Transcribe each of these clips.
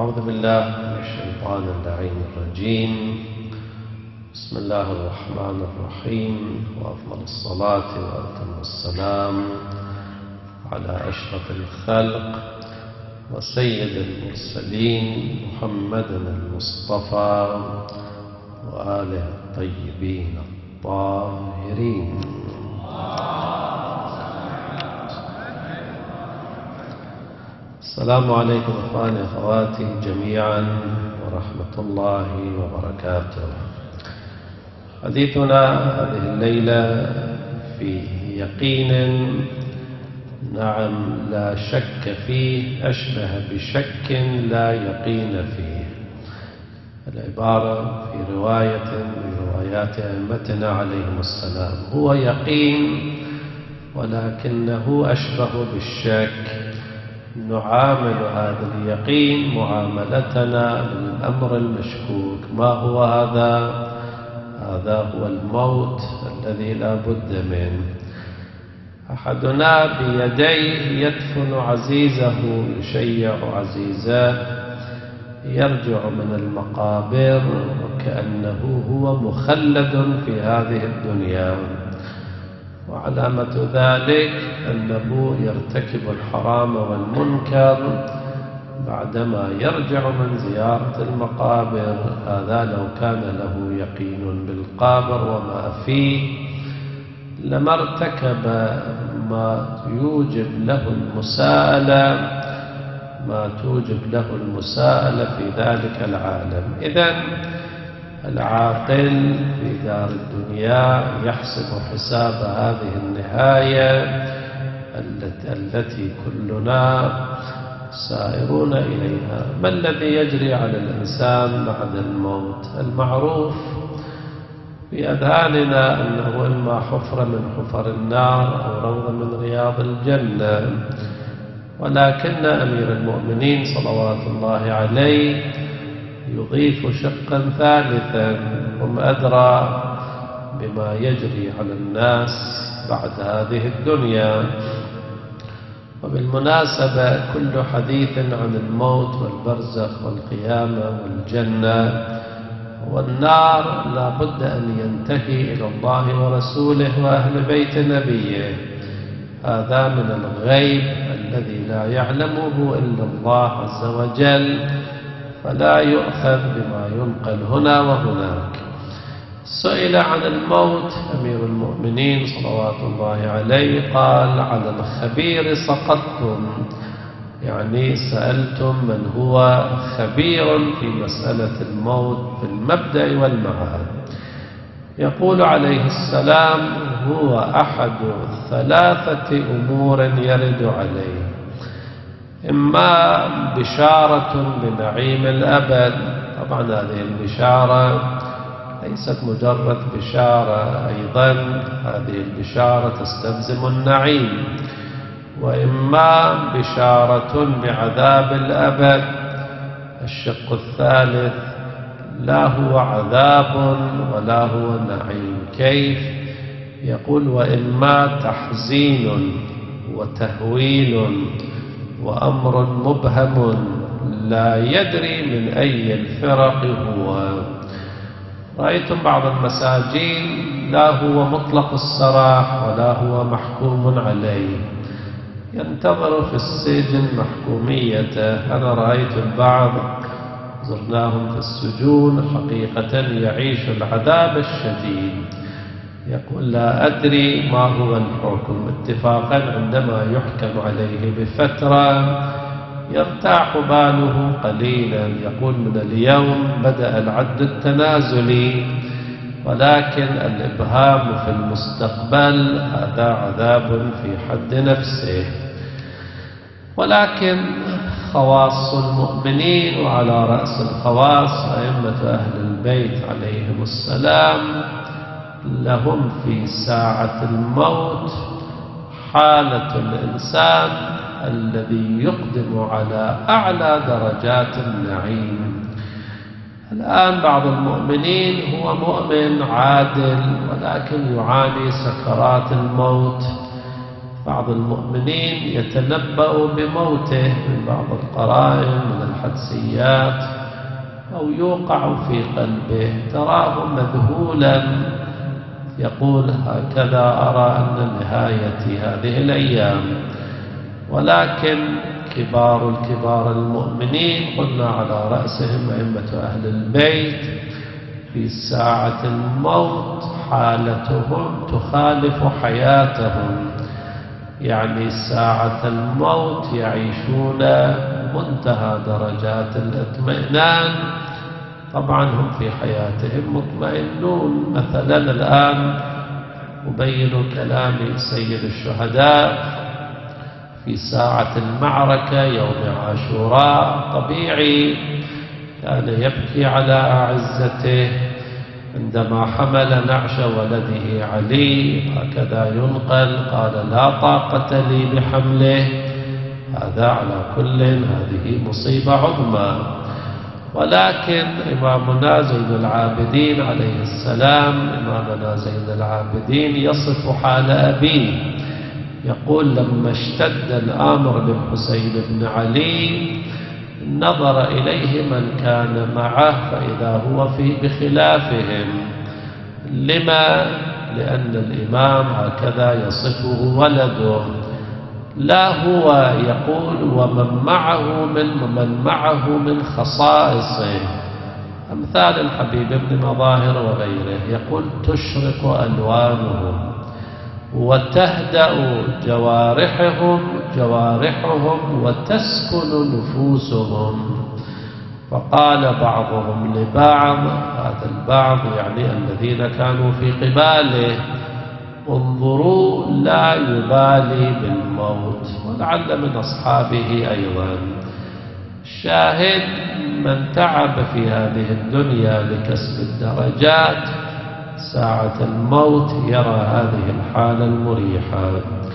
أعوذ بالله من الشيطان اللعين الرجيم. بسم الله الرحمن الرحيم، وأفضل الصلاة وأتم السلام على أشرف الخلق وسيد المرسلين محمد المصطفى وآله الطيبين الطاهرين. السلام عليكم إخواني أخواتي جميعا ورحمة الله وبركاته. حديثنا هذه الليلة في يقين نعم لا شك فيه أشبه بشك لا يقين فيه. العبارة في رواية من روايات أئمتنا عليهم السلام هو يقين ولكنه أشبه بالشك. نعامل هذا اليقين معاملتنا للأمر المشكوك. ما هو هذا؟ هذا هو الموت الذي لا بد منه. أحدنا بيديه يدفن عزيزه، يشيع عزيزه، يرجع من المقابر وكأنه هو مخلد في هذه الدنيا، وعلامة ذلك أنه يرتكب الحرام والمنكر بعدما يرجع من زيارة المقابر. هذا لو كان له يقين بالقبر وما فيه لما ارتكب ما يوجب له المساءلة، ما توجب له المساءلة في ذلك العالم. إذن العاقل في دار الدنيا يحسب حساب هذه النهاية التي كلنا سائرون إليها. ما الذي يجري على الإنسان بعد الموت؟ المعروف في أذهاننا أنه إما حفرة من حفر النار أو روضة من رياض الجنة، ولكن أمير المؤمنين صلوات الله عليه يضيف شقا ثالثا: هم أدرى بما يجري على الناس بعد هذه الدنيا. وبالمناسبة كل حديث عن الموت والبرزخ والقيامة والجنة والنار لا بد أن ينتهي إلى الله ورسوله وأهل بيت نبيه. هذا من الغيب الذي لا يعلمه إلا الله عز وجل، فلا يؤخذ بما ينقل هنا وهناك. سئل عن الموت أمير المؤمنين صلوات الله عليه قال: على الخبير سقطتم، يعني سألتم من هو خبير في مسألة الموت بالمبدأ والمعاد. يقول عليه السلام: هو أحد ثلاثة أمور يرد عليه: إما بشارة بنعيم الأبد، طبعا هذه البشارة ليست مجرد بشارة، أيضا هذه البشارة تستلزم النعيم. وإما بشارة بعذاب الأبد. الشق الثالث لا هو عذاب ولا هو نعيم. كيف؟ يقول: وإما تحزين وتهويل وأمر مبهم لا يدري من أي الفرق هو. رأيتم بعض المساجين لا هو مطلق السراح ولا هو محكوم عليه، ينتظر في السجن محكوميته. أنا رأيت البعض زرناهم في السجون حقيقة يعيش العذاب الشديد، يقول: لا أدري ما هو الحكم. اتفاقا عندما يحكم عليه بفترة يرتاح باله قليلا، يقول: من اليوم بدأ العد التنازلي، ولكن الإبهام في المستقبل هذا عذاب في حد نفسه. ولكن خواص المؤمنين، وعلى رأس الخواص أئمة أهل البيت عليهم السلام، لهم في ساعة الموت حالة الإنسان الذي يقدم على أعلى درجات النعيم. الآن بعض المؤمنين هو مؤمن عادل ولكن يعاني سكرات الموت، بعض المؤمنين يتنبأ بموته من بعض القرائن من الحدسيات أو يوقع في قلبه، تراه مذهولا يقول هكذا أرى أن نهايتي هذه الأيام. ولكن كبار المؤمنين قلنا على رأسهم أئمة أهل البيت في ساعة الموت حالتهم تخالف حياتهم، يعني ساعة الموت يعيشون منتهى درجات الاطمئنان. طبعا هم في حياتهم مطمئنون. مثلا الآن أبين كلام سيد الشهداء في ساعة المعركة يوم عاشوراء، طبيعي كان يبكي على أعزته عندما حمل نعش ولده علي، هكذا ينقل، قال لا طاقة لي بحمله. هذا على كل هذه مصيبة عظمى. ولكن إمامنا زين العابدين عليه السلام، إمامنا زين العابدين يصف حال أبيه، يقول لما اشتد الأمر للحسين بن علي نظر إليه من كان معه فإذا هو بخلافهم. لما؟ لأن الإمام هكذا يصفه ولده، لا هو يقول ومن معه من خصائصه، أمثال الحبيب بن مظاهر وغيره، يقول تشرق ألوانهم وتهدأ جوارحهم وتسكن نفوسهم. فقال بعضهم لبعض، هذا البعض يعني الذين كانوا في قباله، انظروا لا يبالي بالموت، ولعل من أصحابه أيضا. الشاهد من تعب في هذه الدنيا لكسب الدرجات ساعة الموت يرى هذه الحالة المريحة.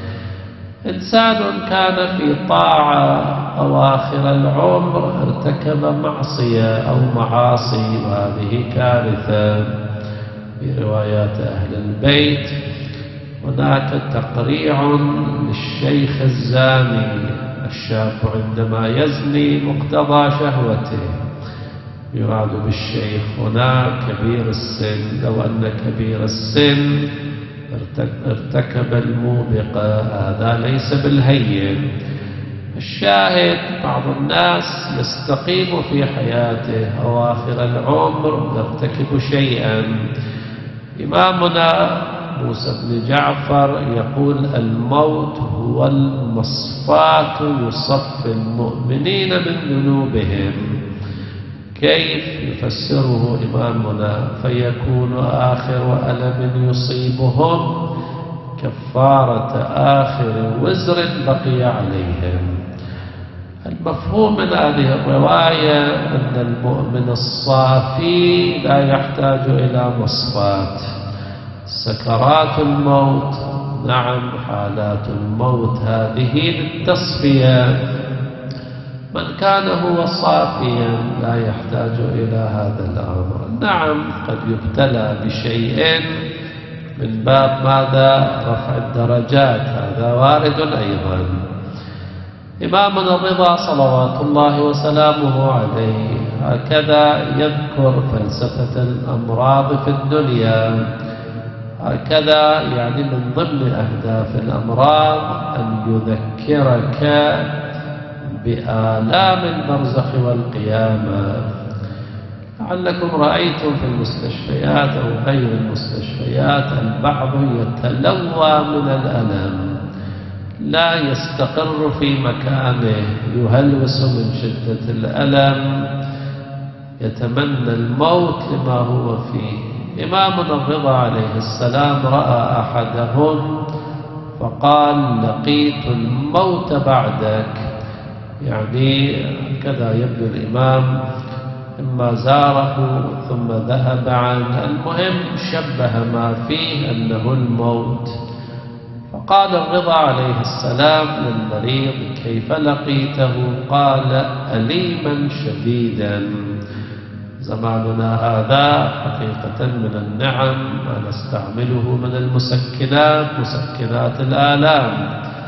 إنسان كان في طاعة أواخر العمر ارتكب معصية أو معاصي، وهذه كارثة. في روايات أهل البيت هناك تقريع للشيخ الزاني، الشاب عندما يزني مقتضى شهوته، يراد بالشيخ هنا كبير السن، لو أن كبير السن ارتكب الموبقة هذا ليس بالهين. الشاهد بعض الناس يستقيم في حياته أواخر العمر يرتكب شيئا. إمامنا موسى بن جعفر يقول الموت هو المصفاة يصفي المؤمنين من ذنوبهم. كيف يفسره إمامنا؟ فيكون آخر ألم يصيبهم كفارة آخر وزر بقي عليهم. المفهوم من هذه الرواية أن المؤمن الصافي لا يحتاج إلى مصفات. سكرات الموت نعم، حالات الموت هذه للتصفية. من كان هو صافيا لا يحتاج إلى هذا الأمر. نعم قد يبتلى بشيء من باب ماذا؟ رفع الدرجات، هذا وارد أيضا. إمامنا الرضا صلوات الله وسلامه عليه هكذا يذكر فلسفة الأمراض في الدنيا. هكذا يعني من ضمن أهداف الأمراض أن يذكرك بآلام البرزخ والقيامة. لعلكم رأيتم في المستشفيات أو غير المستشفيات البعض يتلوى من الألم، لا يستقر في مكانه، يهلوس من شدة الألم، يتمنى الموت لما هو فيه. إمامنا الرضا عليه السلام رأى أحدهم فقال لقيت الموت بعدك، يعني كذا يبدو الإمام، إما زاره ثم ذهب عنه، المهم شبه ما فيه أنه الموت. فقال الرضا عليه السلام للمريض كيف لقيته؟ قال أليما شديدا. زماننا هذا حقيقة من النعم ما نستعمله من المسكنات، مسكنات الآلام،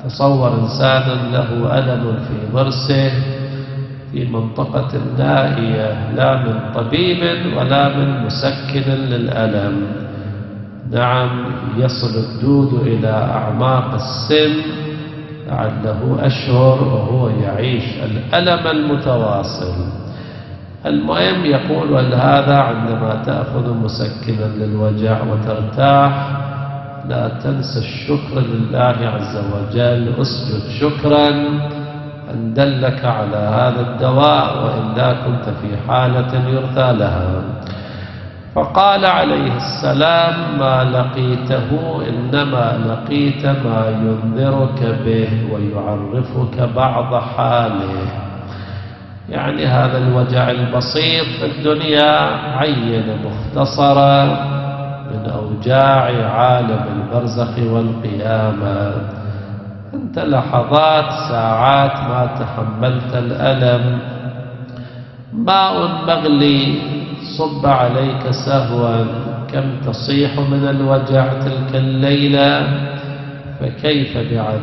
تصور إنسان له ألم في ضرسه في منطقة نائية، لا من طبيب ولا من مسكن للألم، نعم، يصل الدود إلى أعماق السن لعله أشهر وهو يعيش الألم المتواصل. المهم يقول: ولهذا عندما تأخذ مسكنا للوجع وترتاح لا تنسى الشكر لله عز وجل، اسجد شكرا أن دلك على هذا الدواء، وإلا كنت في حالة يرثى لها. فقال عليه السلام: ما لقيته إنما لقيت ما ينذرك به ويعرفك بعض حاله. يعني هذا الوجع البسيط في الدنيا عينة مختصرة من أوجاع عالم البرزخ والقيامة. أنت لحظات ساعات ما تحملت الألم، ماء مغلي صب عليك سهوا، كم تصيح من الوجع تلك الليلة، فكيف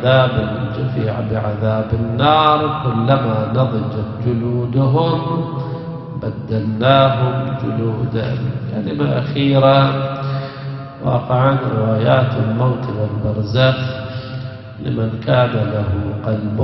بعذاب النار كلما نضجت جلودهم بدلناهم جلودا. كلمة أخيرة، واقعا روايات الموت والبرزخ لمن كان له قلب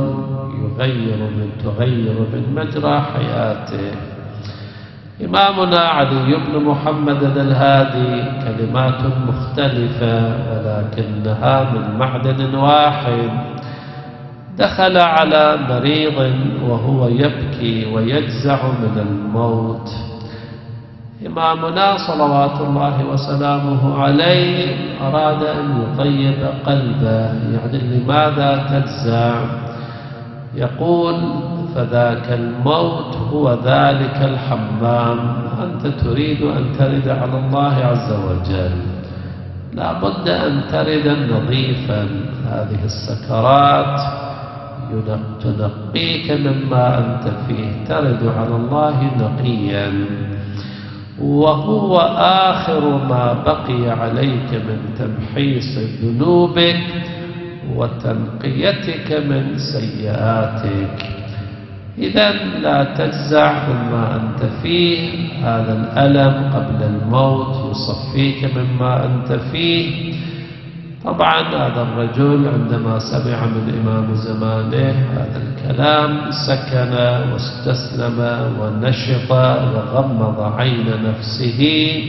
تغير من مجرى حياته. إمامنا علي بن محمد الهادي كلمات مختلفة ولكنها من معدن واحد. دخل على مريض وهو يبكي ويجزع من الموت. إمامنا صلوات الله وسلامه عليه أراد أن يطيب قلبه، يعني لماذا تجزع؟ يقول: فذاك الموت هو ذلك الحمام، أنت تريد أن ترد على الله عز وجل، لا بد أن ترد نظيفا. هذه السكرات تنقيك مما أنت فيه، ترد على الله نقيا، وهو آخر ما بقي عليك من تمحيص ذنوبك وتنقيتك من سيئاتك. إذا لا تجزع مما أنت فيه، هذا الألم قبل الموت يصفيك مما أنت فيه. طبعا هذا الرجل عندما سمع من إمام زمانه هذا الكلام سكن واستسلم ونشط وغمض عين نفسه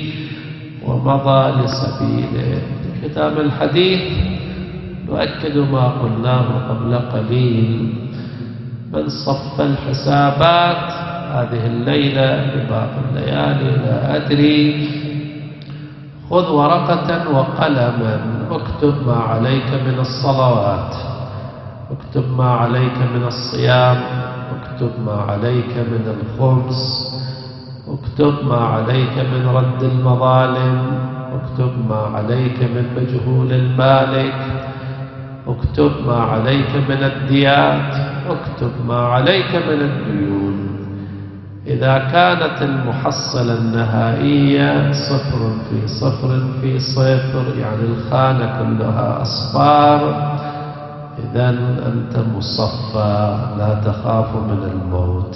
ومضى لسبيله. في ختام الحديث نؤكد ما قلناه قبل قليل: من صف الحسابات هذه الليلة لباقي الليالي لا أدري، خذ ورقة وقلما، اكتب ما عليك من الصلوات، اكتب ما عليك من الصيام، اكتب ما عليك من الخمس، اكتب ما عليك من رد المظالم، اكتب ما عليك من مجهول المالك، اكتب ما عليك من الديات، اكتب ما عليك من الديون. إذا كانت المحصلة النهائية 0 في 0 في 0، يعني الخانة كلها أصفار، إذا أنت مصفى لا تخاف من الموت.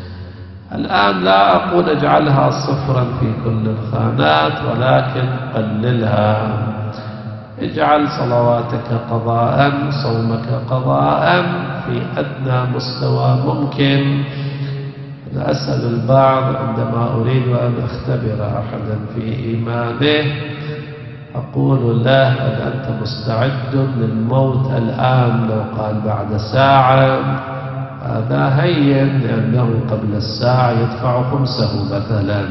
الآن لا أقول اجعلها 0 في كل الخانات، ولكن قللها، اجعل صلواتك قضاء، صومك قضاء في أدنى مستوى ممكن. أنا أسأل البعض عندما أريد أن أختبر أحدا في إيمانه أقول له: هل أنت مستعد للموت الآن؟ لو قال بعد ساعة هذا هين، لأنه قبل الساعة يدفع خمسه مثلا،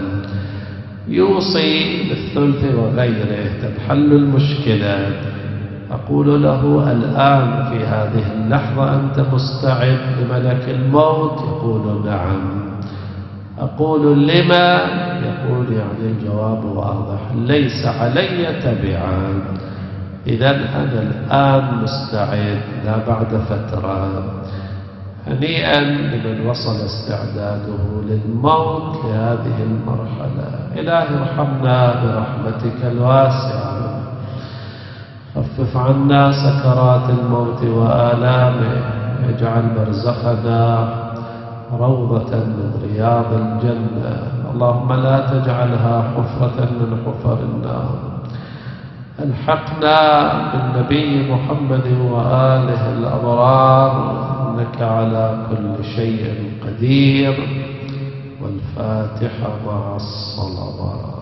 يوصي بالثلث وغيره، تنحل المشكلة. أقول له: الآن في هذه اللحظة أنت مستعد لملك الموت؟ يقول: نعم. أقول: لما؟ يقول: يعني الجواب واضح، ليس علي تبعا. إذا أنا الآن مستعد، لا بعد فترة. هنيئا لمن وصل استعداده للموت لهذه المرحلة. إلهي ارحمنا برحمتك الواسعة. خفف عنا سكرات الموت وآلامه، اجعل برزخنا روضة من رياض الجنة. اللهم لا تجعلها حفرة من حفر النار. الحقنا بالنبي محمد وآله الأبرار، إنك على كل شيء قدير. والفاتحة مع الصلوات.